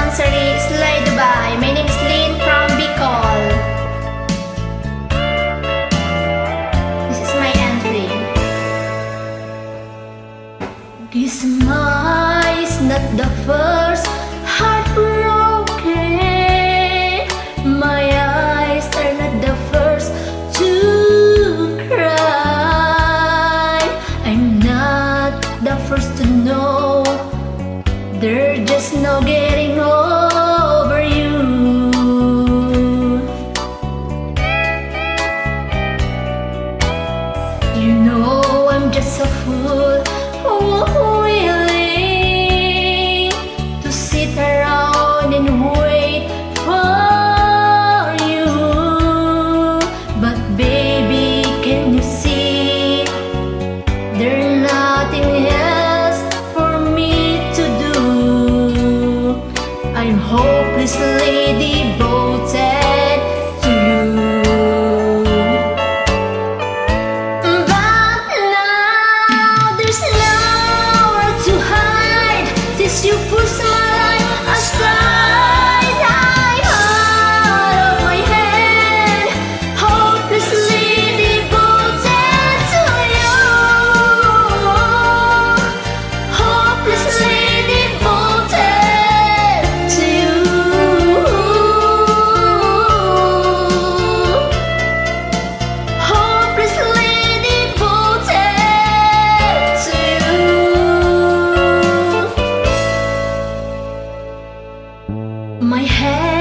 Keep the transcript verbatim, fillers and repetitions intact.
Mansari, Slay Dubai. My name is Lynn from Bicol. This is my entry. This smile is not the first heartbroken. My eyes are not the first to cry. I'm not the first to know. There's just no getting over you. You know I'm just a fool, willing to sit around and wait for you. But baby, can you see there's nothing else for me to do? I'm hopelessly devoted to you. But now there's nowhere to hide. Since you pushed my life aside, I'm out of my head, hopelessly devoted to you. Hopelessly devoted to you. Hopelessly devoted to you. My head